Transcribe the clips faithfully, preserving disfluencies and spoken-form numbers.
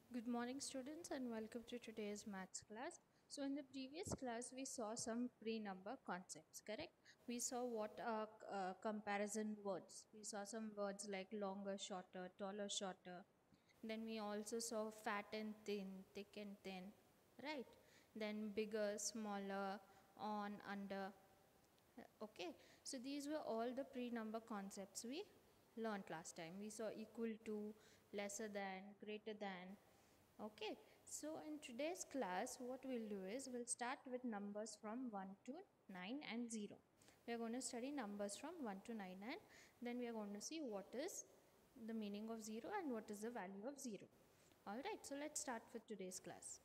Good morning, students, and welcome to today's maths class. So, in the previous class, we saw some pre-number concepts, correct? We saw what are uh, comparison words. We saw some words like longer, shorter, taller, shorter. Then we also saw fat and thin, thick and thin, right? Then bigger, smaller, on, under. Okay, so these were all the pre-number concepts we learned last time. We saw equal to, lesser than, greater than. Okay, so in today's class, what we'll do is we'll start with numbers from one to nine and zero. We are going to study numbers from one to nine, and then we are going to see what is the meaning of zero and what is the value of zero. Alright, so let's start with today's class.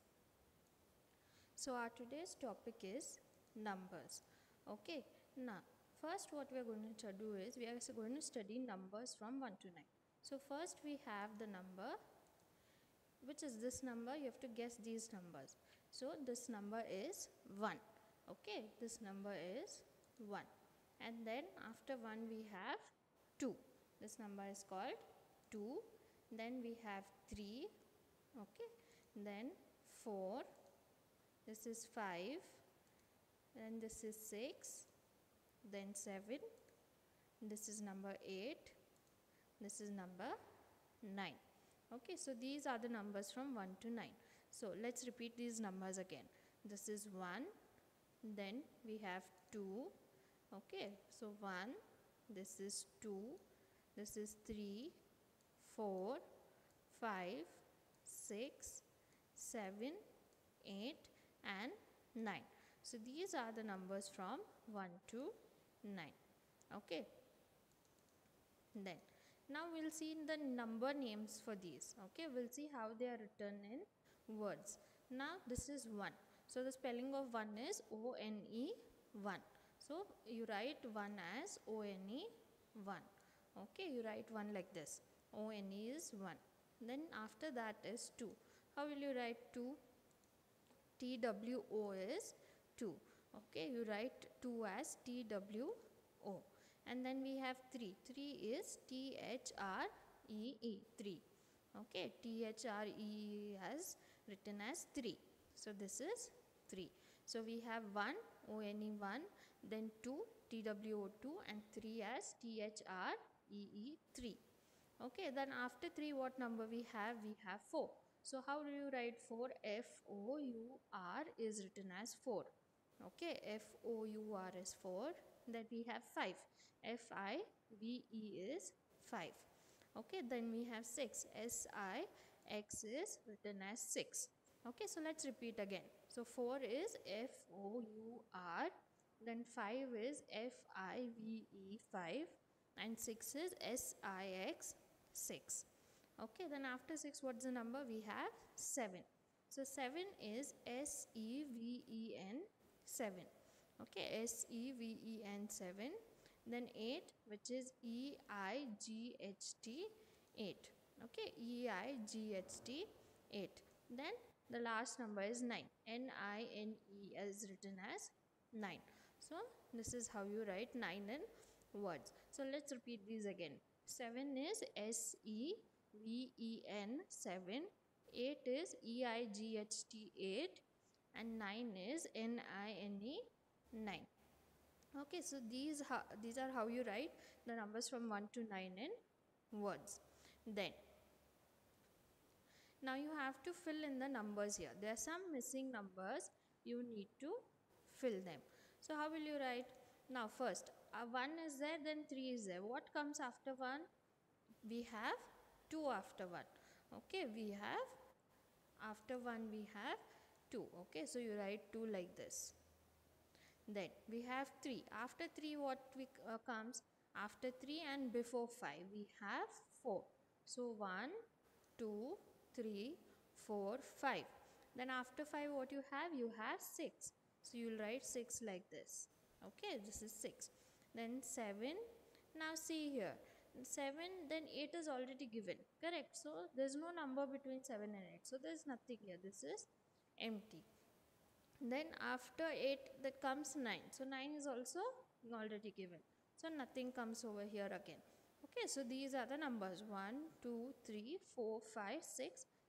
So our today's topic is numbers. Okay, now first what we are going to do is we are going to study numbers from one to nine. So first we have the number, which is this number. You have to guess these numbers. So this number is one. Okay, this number is one. And then after one we have two. This number is called two. Then we have three. Okay, then four. This is five. Then this is six. Then seven. This is number eight. This is number nine. Okay, so these are the numbers from one to nine. So let's repeat these numbers again. This is one, then we have two. Okay, so one, this is two, this is three, four, five, six, seven, eight, and nine. So these are the numbers from one to nine. Okay, then now we'll see the number names for these. Okay, we'll see how they are written in words. Now this is one. So the spelling of one is O N E one. So you write one as O N E one. Okay, you write one like this. O N E is one. Then after that is two. How will you write two? T W O is two. Okay, you write two as T W O. And then we have three. three is T H R E E, three. Okay, T H R E E as written as three. So this is three. So we have one, O N E one, then two, T W O two, and three as T H R E E, three. Okay, then after three, what number we have? We have four. So how do you write four? F O U R is written as four. Okay, F O U R is four. Then we have five. F I V E is five. Okay, then we have six. S I X is written as six. Okay, so let's repeat again. So four is F O U R, then five is F I V E, five, and six is S I X, six. Okay, then after six, what's the number? We have seven. So seven is S E V E N, seven. Okay, S E V E N, seven. Then eight, which is E I G H T, eight. Okay, E I G H T, eight. Then the last number is nine. N I N E is written as nine. So this is how you write nine in words. So let's repeat these again. seven is S E V E N, seven. eight is E I G H T, eight. And nine is N I N E, nine. Okay, so these these are how you write the numbers from one to nine in words. Then now you have to fill in the numbers here. There are some missing numbers, you need to fill them. So how will you write? Now first, uh, one is there, then three is there. What comes after one? We have two after one. Okay, we have after one we have two. Okay, so you write two like this. Then we have three. After three, what we, uh, comes? After three and before five, we have four. So one, two, three, four, five. Then after five, what you have? You have six. So you'll write six like this. Okay, this is six. Then seven. Now see here. seven, then eight is already given. Correct. So there's no number between seven and eight. So there's nothing here. This is empty. Then after eight, that comes nine. So nine is also already given. So nothing comes over here again. Okay, so these are the numbers one, two, three, four, five, six,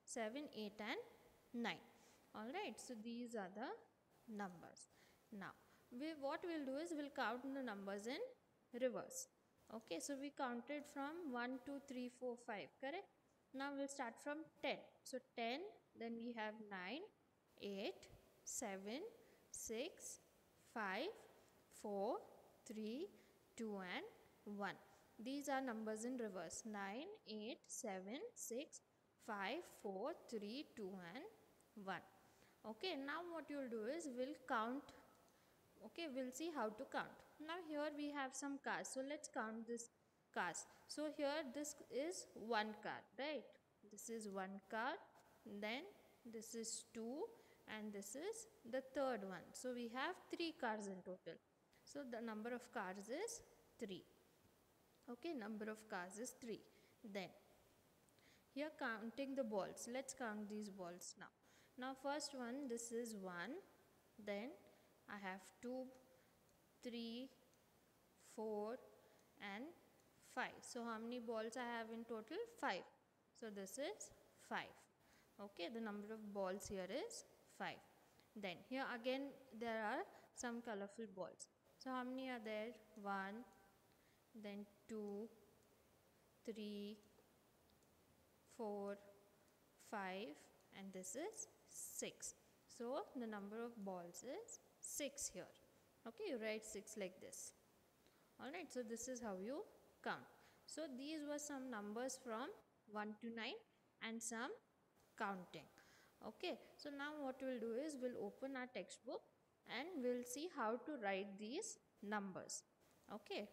seven, eight and nine. Alright, so these are the numbers. Now, we, what we'll do is we'll count the numbers in reverse. Okay, so we counted from one, two, three, four, five, correct? Now we'll start from ten. So ten, then we have nine, eight, seven, six, five, four, three, two and one. These are numbers in reverse. nine, eight, seven, six, five, four, three, two and one. Okay, now what you'll do is we'll count. Okay, we'll see how to count. Now here we have some cars. So let's count this cars. So here this is one car, right? This is one car. Then this is two and this is the third one. So we have three cars in total. So the number of cars is three. Okay, number of cars is three. Then here counting the balls. Let's count these balls now. Now first one, this is one. Then I have two, three, four and five. So how many balls I have in total? five. So this is five. Okay, the number of balls here is five. Then here again there are some colorful balls. So how many are there? one, then two, three, four, five and this is six. So the number of balls is six here. Okay, you write six like this. Alright, so this is how you count. So these were some numbers from one to nine and some counting. Okay, so now what we'll do is we'll open our textbook and we'll see how to write these numbers. Okay.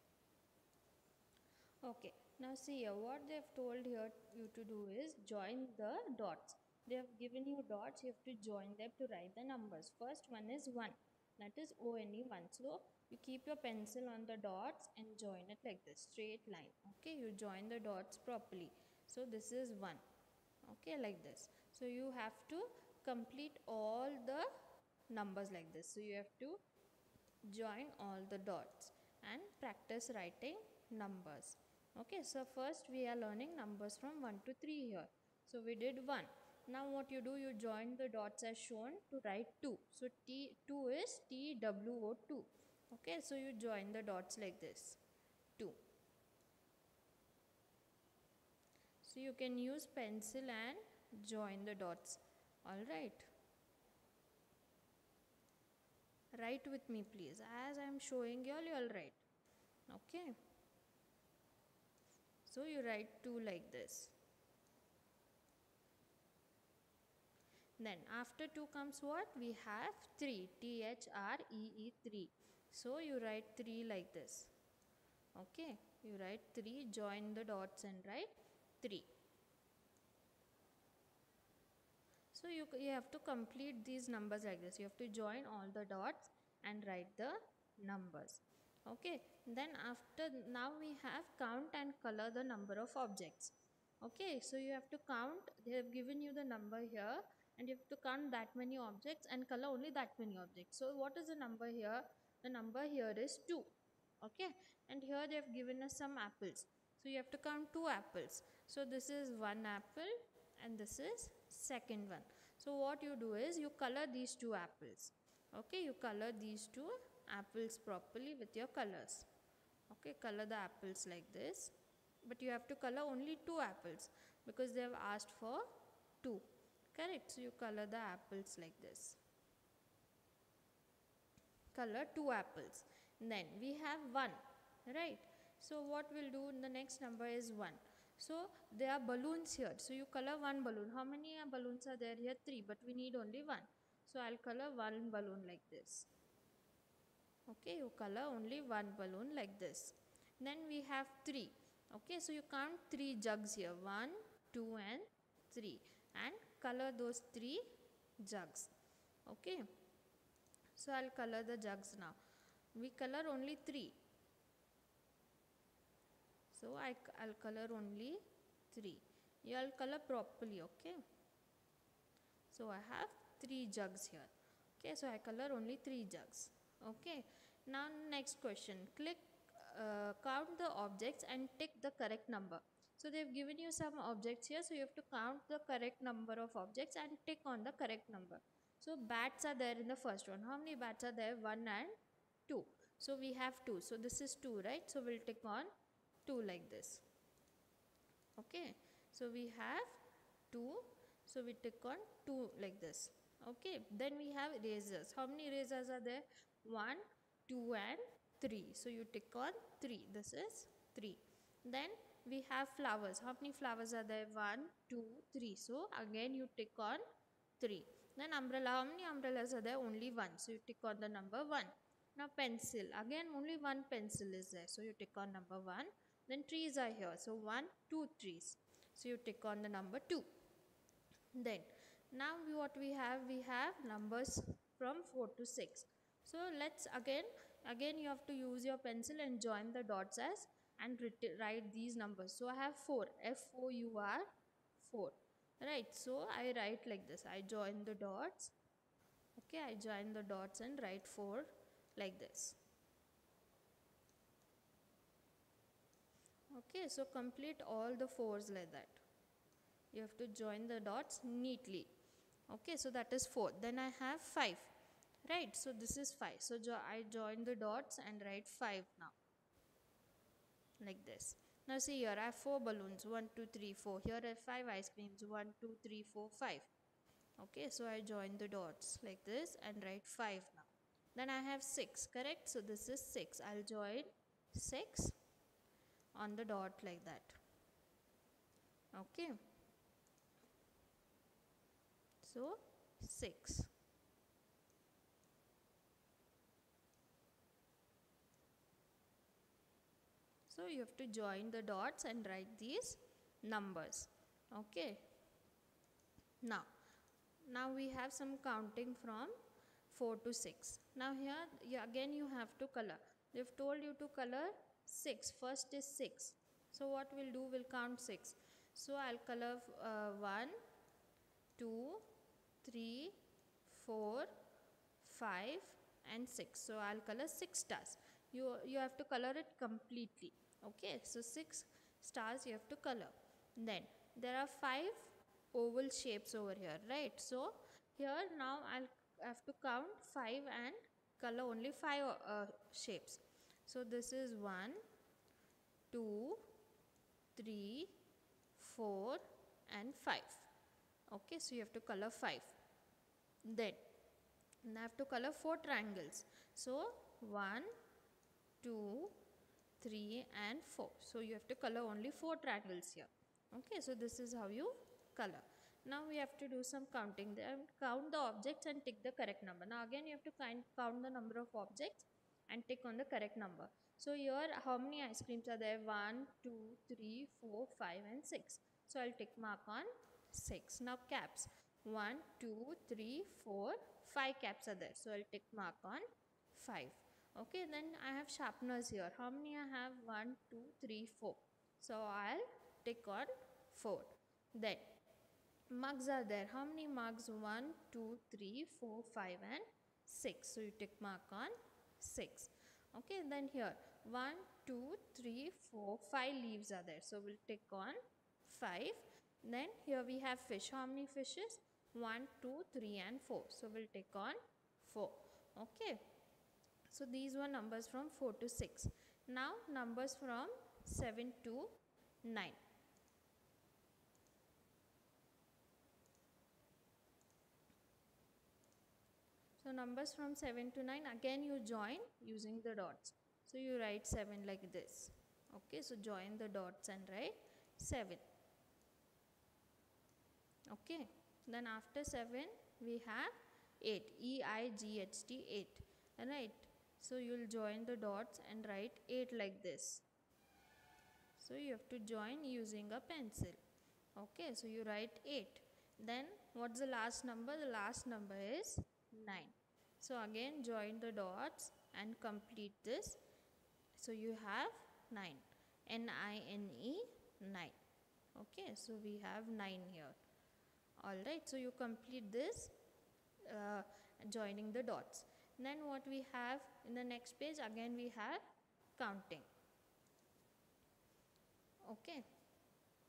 Okay, now see here what they have told here you to do is join the dots. They have given you dots, you have to join them to write the numbers. First one is one, that is O N E one. So you keep your pencil on the dots and join it like this, straight line. Okay, you join the dots properly. So this is one. Okay, like this. So you have to complete all the numbers like this. So you have to join all the dots and practice writing numbers. Okay, so first we are learning numbers from one to three here. So we did one. Now what you do, you join the dots as shown to write two. So T two is T W O two. Okay, so you join the dots like this, two. So you can use pencil and join the dots. Alright. Write with me please. As I am showing you all, you all write. Okay. So you write two like this. Then after two comes what? We have three. T H R E E three. So you write three like this. Okay. You write three, join the dots and write three. So you, you have to complete these numbers like this. You have to join all the dots and write the numbers. Okay. Then after, now we have count and color the number of objects. Okay. So you have to count. They have given you the number here. And you have to count that many objects and color only that many objects. So what is the number here? The number here is two. Okay. And here they have given us some apples. So you have to count two apples. So this is one apple and this is second one. So what you do is you color these two apples. Okay. You color these two apples properly with your colors. Okay. Color the apples like this. But you have to color only two apples because they have asked for two. Correct. So you color the apples like this. Color two apples. Then we have one. Right. So what we'll do in the next number is one. So there are balloons here. So you color one balloon. How many balloons are there here? Three. But we need only one. So I'll color one balloon like this. Okay. You color only one balloon like this. Then we have three. Okay. So you count three jugs here. One, two and three. And color those three jugs. Okay. So I'll color the jugs now. We color only three. So I, I'll color only three. You all color properly. Okay. So I have three jugs here. Okay. So I color only three jugs. Okay. Now next question. Click, uh, count the objects and tick the correct number. So So they've given you some objects here, so you have to count the correct number of objects and tick on the correct number. So bats are there in the first one. How many bats are there? One and two. So we have two. So this is two, right? So we'll tick on two like this. Okay. So we have two. So we tick on two like this. Okay. Then we have erasers. How many erasers are there? One, two and three. So you tick on three. This is three. Then we have flowers. How many flowers are there? One, two, three. So again you tick on three. Then umbrella. How many umbrellas are there? Only one. So you tick on the number one. Now pencil. Again only one pencil is there. So you tick on number one. Then trees are here. So one, two trees. So you tick on the number two. Then now we, what we have? We have numbers from four to six. So let's again, again you have to use your pencil and join the dots as and write these numbers. So I have four. F O U R, four. Right. So I write like this. I join the dots. Okay. I join the dots and write four like this. Okay. So complete all the fours like that. You have to join the dots neatly. Okay. So that is four. Then I have five. Right. So this is five. So jo I join the dots and write five now. Like this. Now see here I have four balloons. one, two, three, four. Here I have five ice creams. one, two, three, four, five. Okay. So I join the dots like this and write five now. Then I have six. Correct. So this is six. I'll join six on the dot like that. Okay. So six. So you have to join the dots and write these numbers. Okay. Now, now we have some counting from four to six. Now here you, again you have to color. They've told you to color six. First is six. So what we'll do, we'll count six. So I'll color uh, one, two, three, four, five and six. So I'll color six stars. You, you have to color it completely. Okay, so six stars you have to color. Then there are five oval shapes over here, right? So here now I'll have to count five and color only five uh, shapes. So this is one, two, three, four and five. Okay, so you have to color five. Then I have to color four triangles. So one, two, three and four. So you have to color only four triangles here. Okay, so this is how you color. Now we have to do some counting. Then count the objects and tick the correct number. Now again you have to count the number of objects and tick on the correct number. So here how many ice creams are there? one, two, three, four, five and six. So I'll tick mark on six. Now caps. one, two, three, four, five caps are there. So I'll tick mark on five. Okay, then I have sharpeners here. How many I have? one, two, three, four. So I'll tick on four. Then mugs are there. How many mugs? one, two, three, four, five and six. So you tick mark on six. Okay, then here one, two, three, four, five leaves are there. So we'll tick on five. Then here we have fish. How many fishes? one, two, three and four. So we'll tick on four. Okay. So these were numbers from four to six. Now numbers from seven to nine. So numbers from seven to nine, again you join using the dots. So you write seven like this. Okay, so join the dots and write seven. Okay, then after seven we have eight. E I G H T, eight. Right. So you'll join the dots and write eight like this. So you have to join using a pencil. Okay, so you write eight. Then what's the last number? The last number is nine. So again join the dots and complete this. So you have nine. N I N E, nine. Okay, so we have nine here. Alright, so you complete this uh, joining the dots. Then what we have in the next page, again we have counting. Okay.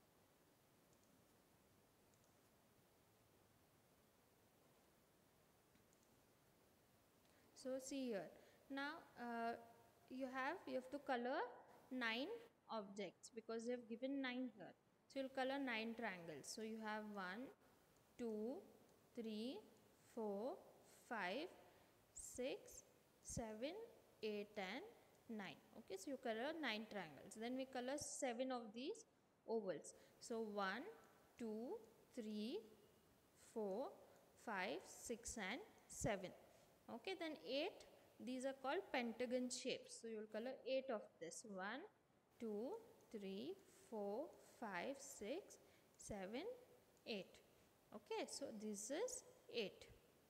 So see here. Now uh, you have you have to color nine objects because they have given nine here. So you'll color nine triangles. So you have one, two, three, four, five, six, seven, eight, and nine. Okay, so you color nine triangles. Then we color seven of these ovals. So one, two, three, four, five, six, and seven. Okay, then eight. These are called pentagon shapes. So you will color eight of this. one, two, three, four, five, six, seven, eight. Okay, so this is eight.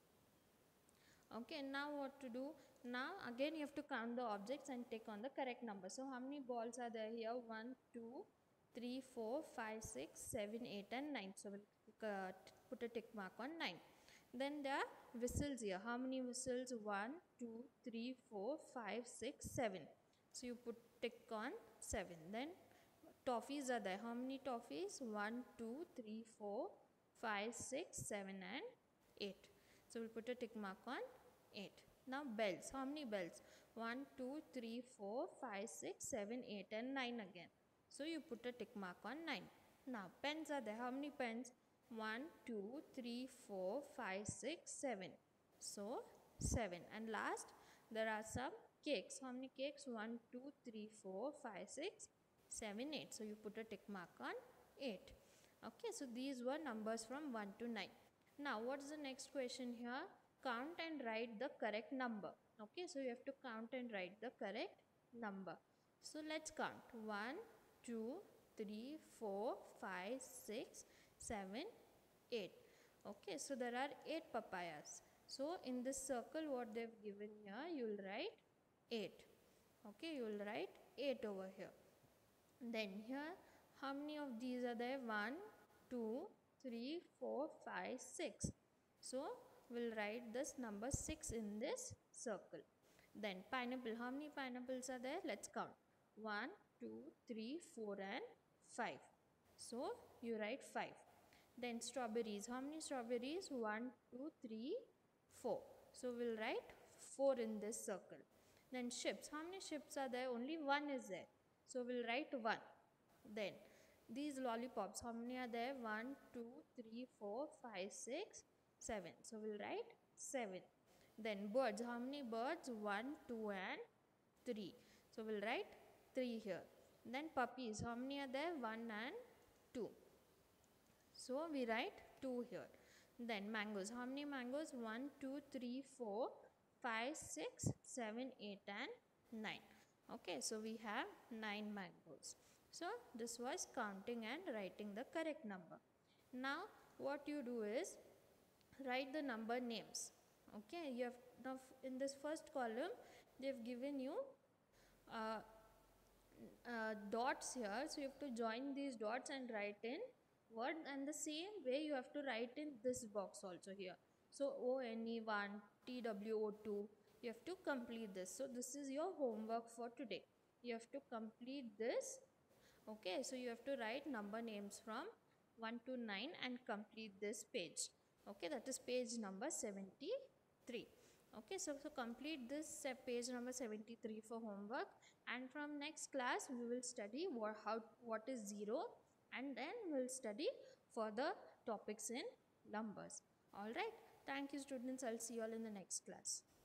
Okay, now what to do? Now again you have to count the objects and tick on the correct number. So how many balls are there here? one, two, three, four, five, six, seven, eight, and nine. So we'll uh, put a tick mark on nine. Then there are whistles here. How many whistles? one, two, three, four, five, six, seven. So you put tick on seven. Then toffees are there. How many toffees? one, two, three, four, five, six, seven, and eight. So we'll put a tick mark on eight. Now bells. How many bells? one, two, three, four, five, six, seven, eight, and nine again. So you put a tick mark on nine. Now pens are there. How many pens? one, two, three, four, five, six, seven. So seven. And last, there are some cakes. How many cakes? one, two, three, four, five, six, seven, eight. So you put a tick mark on eight. Okay, so these were numbers from one to nine. Now what is the next question here? Count and write the correct number. Okay, so you have to count and write the correct number. So let's count. one, two, three, four, five, six, seven, eight. Okay, so there are eight papayas. So in this circle what they've given here, you'll write eight. Okay, you'll write eight over here. Then here, how many of these are there? one, two, three, four, five, six. So we'll write this number six in this circle. Then pineapple. How many pineapples are there? Let's count. one, two, three, four, and five. So you write five. Then strawberries. How many strawberries? one, two, three, four. So we'll write four in this circle. Then ships. How many ships are there? Only one is there. So we'll write one. Then these lollipops. How many are there? one, two, three, four, five, six, seven. So we'll write seven. Then birds. How many birds? one, two, and three. So we'll write three here. Then puppies. How many are there? one and two. So we write two here. Then mangoes. How many mangoes? one, two, three, four, five, six, seven, eight, and nine. Okay, so we have nine mangoes. So this was counting and writing the correct number. Now what you do is write the number names. Okay, you have now in this first column they have given you uh, uh, dots here. So you have to join these dots and write in word, and the same way you have to write in this box also here. So O N E one, T W O two, you have to complete this. So this is your homework for today. You have to complete this. Okay, so you have to write number names from one to nine and complete this page. Okay, that is page number seventy-three. Okay, so, so complete this uh, page number seventy-three for homework, and from next class we will study what, how, what is zero, and then we will study further topics in numbers. Alright, thank you students, I will see you all in the next class.